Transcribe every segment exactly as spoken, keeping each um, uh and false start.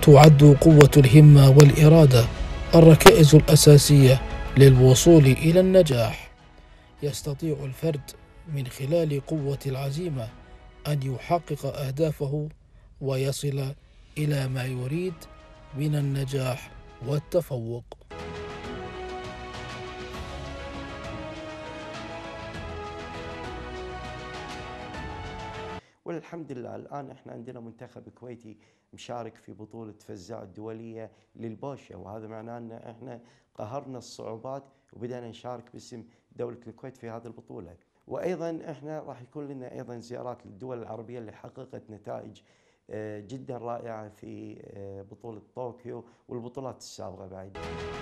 تعد قوة الهمة والإرادة الركائز الأساسية للوصول إلى النجاح. يستطيع الفرد من خلال قوة العزيمة أن يحقق أهدافه ويصل إلى ما يريد من النجاح والتفوق. والحمد لله الآن احنا عندنا منتخب كويتي مشارك في بطولة فزاع الدولية للبوشة، وهذا معناه ان احنا قهرنا الصعوبات وبدأنا نشارك باسم دولة الكويت في هذه البطولة. وأيضا احنا راح يكون لنا أيضا زيارات للدول العربية اللي حققت نتائج جدا رائعة في بطولة طوكيو والبطولات السابقة بعد.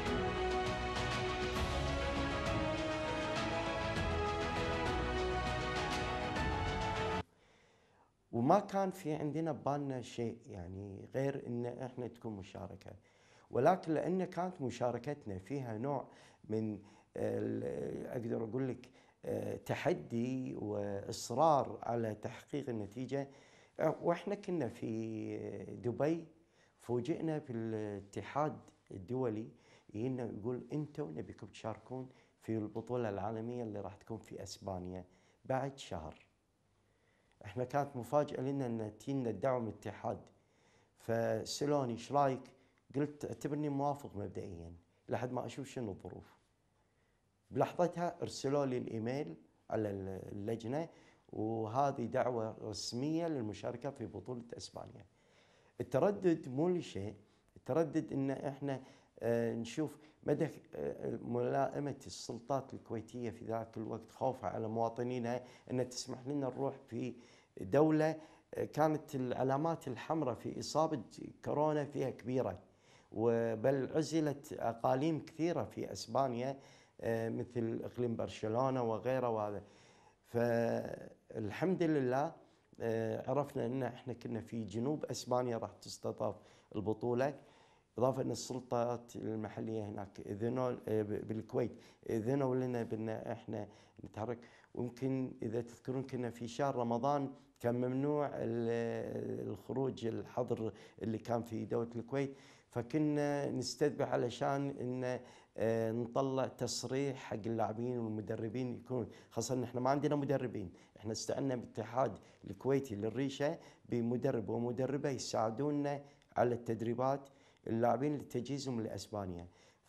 وما كان في عندنا ببالنا شيء يعني غير ان احنا تكون مشاركه، ولكن لان كانت مشاركتنا فيها نوع من اقدر اقول لك تحدي واصرار على تحقيق النتيجه. واحنا كنا في دبي فوجئنا بالاتحاد الدولي يجينا يقول انتم نبيكم تشاركون في البطوله العالميه اللي راح تكون في اسبانيا بعد شهر. احنا كانت مفاجأة لنا ان تجينا الدعوة من الاتحاد، فسألوني ايش رايك؟ قلت اعتبرني موافق مبدئيا لحد ما اشوف شنو الظروف. بلحظتها ارسلوا لي الايميل على اللجنة وهذه دعوة رسمية للمشاركة في بطولة اسبانيا. التردد مو لشيء، التردد ان احنا نشوف مدى ملائمة السلطات الكويتية في ذاك الوقت خوفها على مواطنينها أن تسمح لنا نروح في دولة كانت العلامات الحمراء في إصابة كورونا فيها كبيرة، بل عزلت أقاليم كثيرة في أسبانيا مثل إقليم برشلونة وغيره. وهذا فالحمد لله عرفنا أن احنا كنا في جنوب أسبانيا راح تستضاف البطولة، إضافة أن السلطات المحلية هناك إذنوا بالكويت إذنوا لنا بأن إحنا نتحرك. ويمكن إذا تذكرون كنا في شهر رمضان كان ممنوع الخروج الحظر اللي كان في دولة الكويت، فكنا نستذبح علشان إن نطلع تصريح حق اللاعبين والمدربين يكون، خاصة إن إحنا ما عندنا مدربين، إحنا استعنا بالاتحاد الكويتي للريشة بمدرب ومدربة يساعدونا على التدريبات اللاعبين لتجهيزهم لاسبانيا.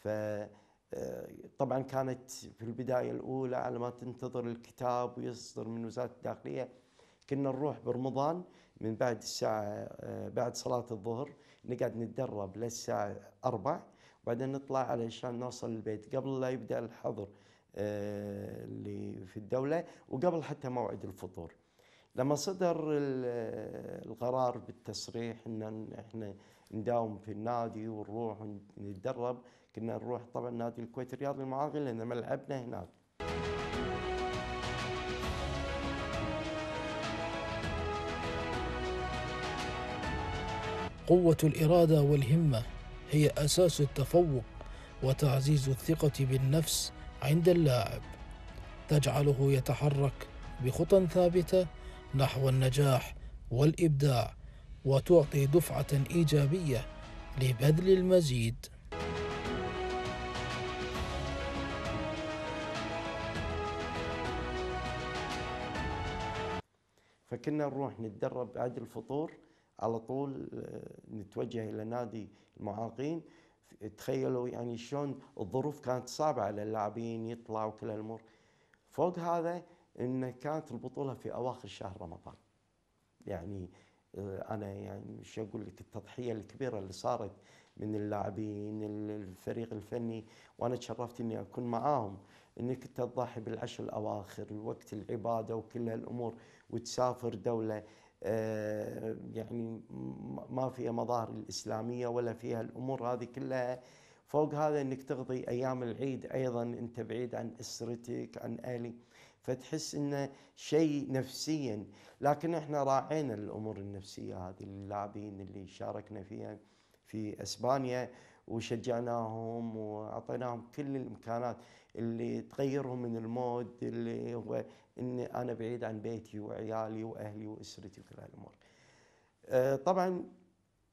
فطبعا كانت في البدايه الاولى على ما تنتظر الكتاب ويصدر من وزاره الداخليه كنا نروح برمضان من بعد الساعه بعد صلاه الظهر نقعد نتدرب للساعه أربع، وبعدين نطلع علشان نوصل البيت قبل لا يبدا الحظر اللي في الدوله وقبل حتى موعد الفطور. لما صدر القرار بالتصريح ان احنا نداوم في النادي ونروح ونتدرب، كنا نروح طبعا نادي الكويت الرياضي المعاقل لان ملعبنا هناك. قوة الإرادة والهمة هي أساس التفوق وتعزيز الثقة بالنفس عند اللاعب، تجعله يتحرك بخطى ثابتة نحو النجاح والإبداع، وتعطي دفعة إيجابية لبذل المزيد. فكنا نروح نتدرب بعد الفطور على طول نتوجه إلى نادي المعاقين. تخيلوا يعني شلون الظروف كانت صعبة على اللاعبين يطلعوا كل الأمور. فوق هذا إن كانت البطولة في أواخر شهر رمضان، يعني أنا يعني شو أقول لك التضحية الكبيرة اللي صارت من اللاعبين الفريق الفني، وأنا تشرفت إني أكون معاهم، إنك تضحي بالعشر الأواخر وقت العبادة وكل هالأمور وتسافر دولة يعني ما فيها مظاهر الإسلامية ولا فيها الأمور هذه كلها. فوق هذا إنك تقضي أيام العيد أيضا أنت بعيد عن أسرتك عن أهلك، فتحس إنه شيء نفسيا. لكن احنا راعينا الامور النفسيه هذه للاعبين اللي شاركنا فيها في اسبانيا، وشجعناهم واعطيناهم كل الامكانات اللي تغيرهم من المود اللي هو اني انا بعيد عن بيتي وعيالي واهلي واسرتي وكل هالامور. طبعا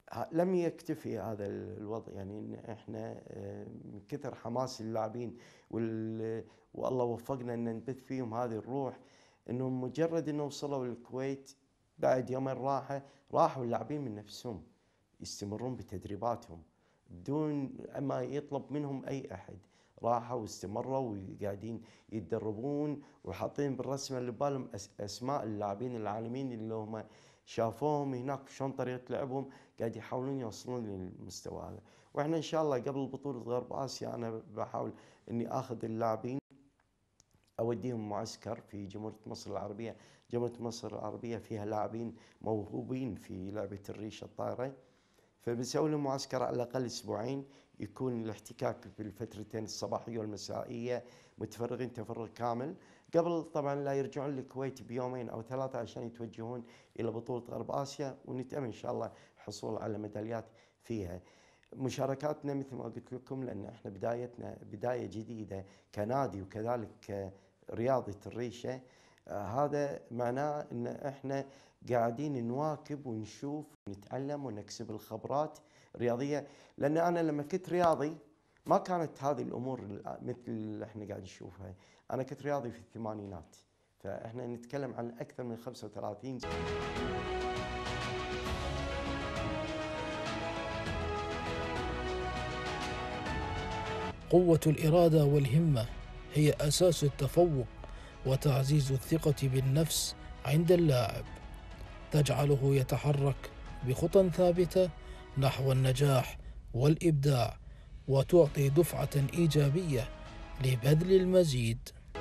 ه- لم يكتفي هذا الوضع، يعني إن احنا آه، من كثر حماس اللاعبين وال- والله وفقنا ان نبث فيهم هذه الروح، انهم مجرد انه وصلوا الكويت بعد يومين راحه راحوا اللاعبين من نفسهم يستمرون بتدريباتهم بدون ما يطلب منهم اي احد. راحوا واستمروا وقاعدين يتدربون وحاطين بالرسمه اللي ببالهم أس- اسماء اللاعبين العالميين اللي هم شافوهم هناك شلون طريقه لعبهم، قاعد يحاولون يوصلون للمستوى هذا. واحنا ان شاء الله قبل بطوله غرب اسيا انا بحاول اني اخذ اللاعبين اوديهم معسكر في جمهوريه مصر العربيه. جمهوريه مصر العربيه فيها لاعبين موهوبين في لعبه الريشه الطائره، فبنسوي لهم معسكر على الاقل اسبوعين، يكون الاحتكاك في الفترتين الصباحيه والمسائيه متفرغين تفرغ كامل، قبل طبعا لا يرجعون الكويت بيومين او ثلاثه عشان يتوجهون الى بطوله غرب اسيا، ونتامل ان شاء الله الحصول على ميداليات فيها. مشاركاتنا مثل ما قلت لكم، لان احنا بدايتنا بدايه جديده كنادي وكذلك رياضه الريشه، آه، هذا معناه ان احنا قاعدين نواكب ونشوف ونتعلم ونكسب الخبرات الرياضيه. لان انا لما كنت رياضي ما كانت هذه الامور مثل اللي احنا قاعد نشوفها. انا كنت رياضي في الثمانينات، فاحنا نتكلم عن اكثر من خمسة وثلاثين سنة. قوة الإرادة والهمة هي أساس التفوق وتعزيز الثقة بالنفس عند اللاعب، تجعله يتحرك بخطى ثابتة نحو النجاح والإبداع، وتعطي دفعة إيجابية لبذل المزيد.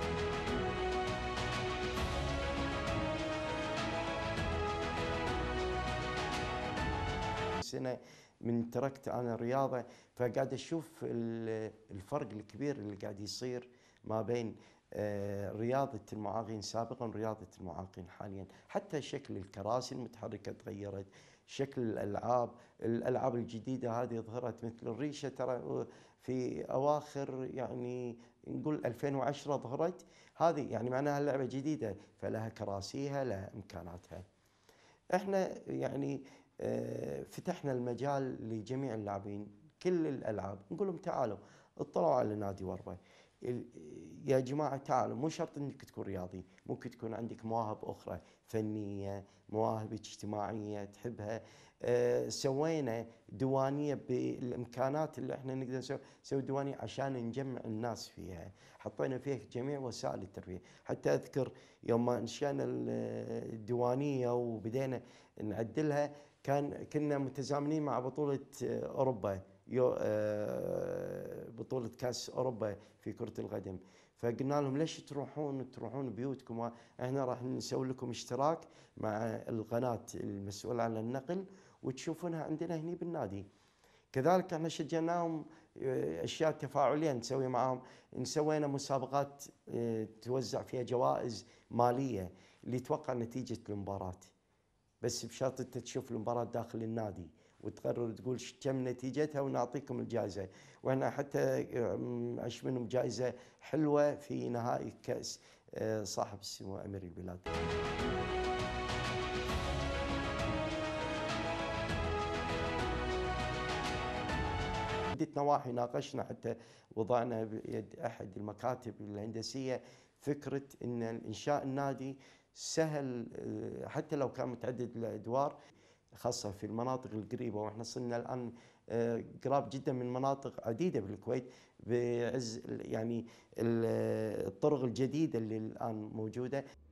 سنة من تركت أنا الرياضة، فقاعد أشوف ال- الفرق الكبير اللي قاعد يصير ما بين آه، رياضة المعاقين سابقا ورياضة المعاقين حاليا. حتى شكل الكراسي المتحركة تغيرت، شكل الألعاب الألعاب الجديدة هذه ظهرت مثل الريشة، ترى في أواخر يعني نقول ألفين وعشرة ظهرت هذه، يعني معناها لعبة جديدة فلها كراسيها لها إمكاناتها. احنا يعني آه، فتحنا المجال لجميع اللاعبين كل الالعاب، نقول لهم تعالوا اطلعوا على نادي وربه. ال- يا جماعه تعالوا، مو شرط انك تكون رياضي، ممكن تكون عندك مواهب اخرى فنيه، مواهب اجتماعيه تحبها. آه، سوينا ديوانيه بالامكانات اللي احنا نقدر نسوي، نسوي ديوانيه عشان نجمع الناس فيها. حطينا فيها جميع وسائل الترفيه. حتى اذكر يوم ما انشانا الديوانيه وبدينا نعدلها، كان كنا متزامنين مع بطوله اوروبا، يو آه، بطوله كاس اوروبا في كره القدم. فقلنا لهم ليش تروحون تروحون بيوتكم، احنا راح نسوي لكم اشتراك مع القناه المسؤوله عن النقل وتشوفونها عندنا هني بالنادي. كذلك احنا شجعناهم آه، اشياء تفاعليه نسوي معاهم. سوينا مسابقات آه، توزع فيها جوائز ماليه اللي يتوقع نتيجه المباراه، بس بشرط انت تشوف المباراه داخل النادي وتقرر تقول كم نتيجتها ونعطيكم الجائزه. واحنا حتى آه، عش منهم جائزه حلوه في نهائي كاس آه، صاحب السمو امير البلاد. عدة نواحي ناقشنا، حتى وضعنا بيد أحد المكاتب الهندسية فكرة أن إنشاء النادي سهل، آه، حتى لو كان متعدد الأدوار، خاصة في المناطق القريبة. وإحنا صرنا الآن آه، قراب جدا من مناطق عديدة بالكويت، بعز يعني ال- الطرق الجديدة اللي الآن موجودة.